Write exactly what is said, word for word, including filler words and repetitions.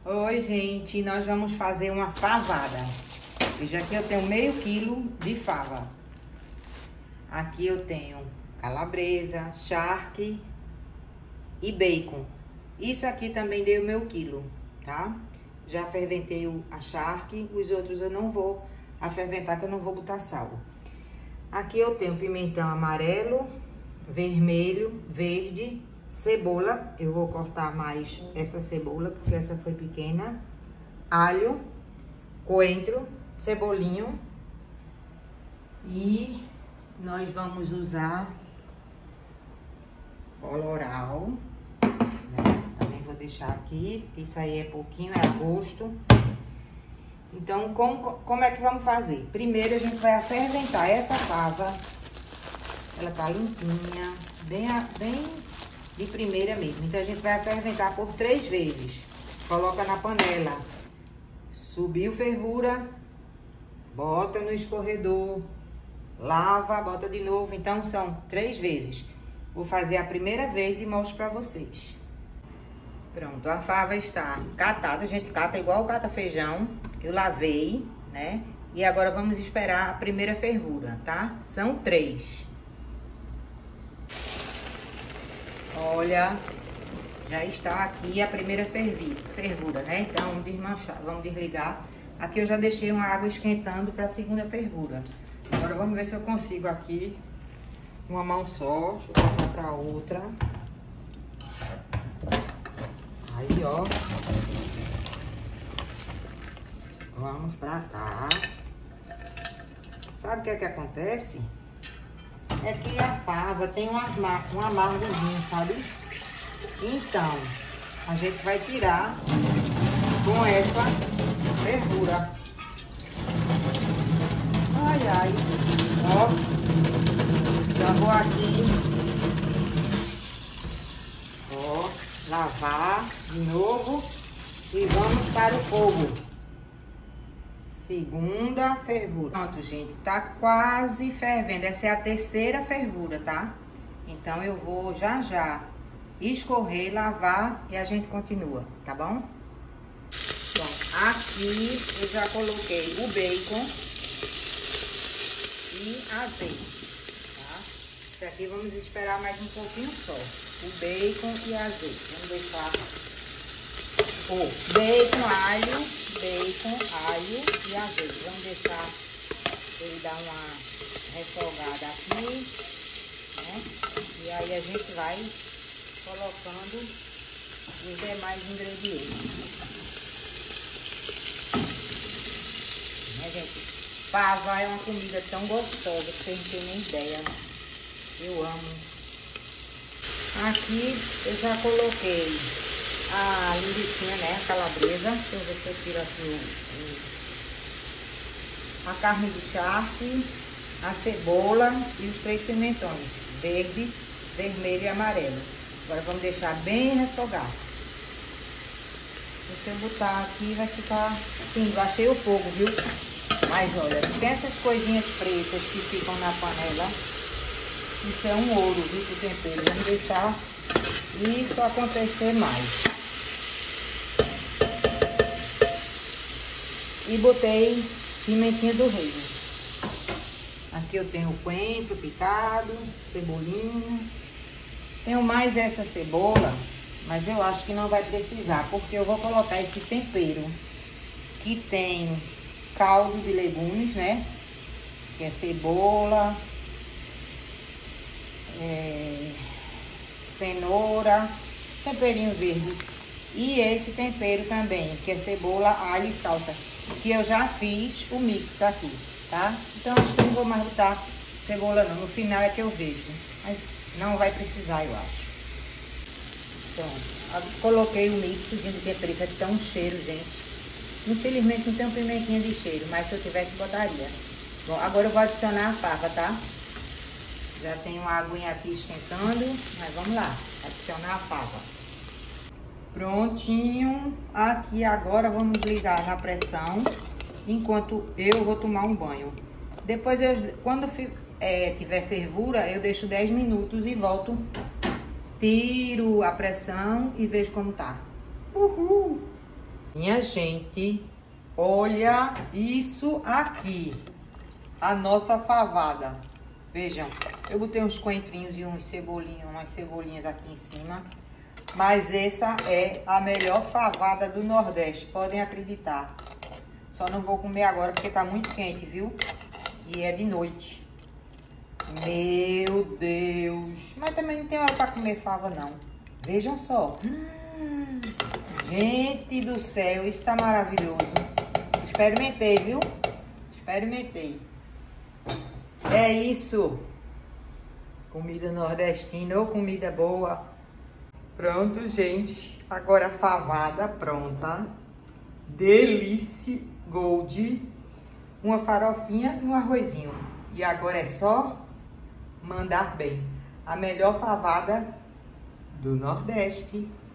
Oi, gente, nós vamos fazer uma favada. Veja, aqui eu tenho meio quilo de fava. Aqui eu tenho calabresa, charque e bacon. Isso aqui também deu meu quilo, tá? Já ferventei a charque, os outros eu não vou aferventar, que eu não vou botar sal. Aqui eu tenho pimentão amarelo, vermelho, verde, cebola. Eu vou cortar mais essa cebola, porque essa foi pequena. Alho, coentro, cebolinho. E nós vamos usar colorau, né? Também vou deixar aqui, porque isso aí é pouquinho, é a gosto. Então, como, como é que vamos fazer? Primeiro, a gente vai ferventar essa fava. Ela tá limpinha, bem, bem de primeira mesmo. Então, a gente vai ferventar por três vezes. Coloca na panela. Subiu fervura, bota no escorredor, lava, bota de novo. Então, são três vezes. Vou fazer a primeira vez e mostro pra vocês. Pronto, a fava está catada. A gente cata igual cata feijão. Eu lavei, né? E agora vamos esperar a primeira fervura, tá? São três. Olha, já está aqui a primeira fervura, né? Então, vamos desmanchar, vamos desligar. Aqui eu já deixei uma água esquentando para a segunda fervura. Agora vamos ver se eu consigo aqui uma mão só. Deixa eu passar para outra. Aí, ó. Vamos pra cá. Sabe o que é que acontece? É que a fava tem um, amar, um amargozinho, sabe? Então, a gente vai tirar com essa fervura. Ai, ai. Ó. Já vou aqui. Ó. Lavar de novo. E vamos para o fogo. Segunda fervura. Pronto, gente, tá quase fervendo. Essa é a terceira fervura, tá? Então, eu vou já já escorrer, lavar e a gente continua, tá bom? Bom, aqui eu já coloquei o bacon e azeite, tá? Isso aqui vamos esperar mais um pouquinho só. O bacon e azeite. Vamos deixar o bacon, alho, bacon, alho e azeite. Vamos deixar ele dar uma refogada aqui, né? E aí a gente vai colocando os demais ingredientes. Né, gente? Fava é uma comida tão gostosa que vocês não têm nem ideia. Eu amo. Aqui eu já coloquei a linguiça, né, a calabresa. Deixa eu ver se eu tiro aqui o, o, a carne de charque, a cebola e os três pimentões, verde, vermelho e amarelo. Agora vamos deixar bem refogado. Se eu botar aqui vai ficar assim, baixei o fogo, viu? Mas olha, tem essas coisinhas pretas que ficam na panela. Isso é um ouro, viu, pro tempero. Vamos deixar isso acontecer mais. E botei pimentinha do reino. Aqui eu tenho coentro picado, cebolinha. Tenho mais essa cebola, mas eu acho que não vai precisar, porque eu vou colocar esse tempero que tem caldo de legumes, né? Que é cebola, é, cenoura, temperinho verde. E esse tempero também, que é cebola, alho e salsa, que eu já fiz o mix aqui, tá? Então, acho que não vou mais botar cebola não. No final é que eu vejo. Mas não vai precisar, eu acho. Pronto. Coloquei o mixzinho de tempero. Isso aqui tá um cheiro, gente. Infelizmente não tem um pimentinha de cheiro, mas se eu tivesse, botaria. Bom, agora eu vou adicionar a fava, tá? Já tem uma aguinha aqui esquentando, mas vamos lá. Adicionar a fava. Prontinho. Aqui agora vamos ligar na pressão, enquanto eu vou tomar um banho. Depois, eu, quando é, tiver fervura, eu deixo dez minutos e volto. Tiro a pressão e vejo como tá. Uhul! Minha gente, olha isso aqui. A nossa favada. Vejam, eu botei uns coentrinhos e uns cebolinhos, umas cebolinhas aqui em cima. Mas essa é a melhor favada do Nordeste, podem acreditar. Só não vou comer agora porque tá muito quente, viu? E é de noite. Meu Deus. Mas também não tem hora pra comer fava, não. Vejam só. Hum, gente do céu, isso tá maravilhoso. Experimentei, viu? Experimentei. É isso. Comida nordestina ou comida boa. Pronto, gente. Agora a favada pronta. Delícia Gold. Uma farofinha e um arrozinho. E agora é só mandar bem. A melhor favada do Nordeste.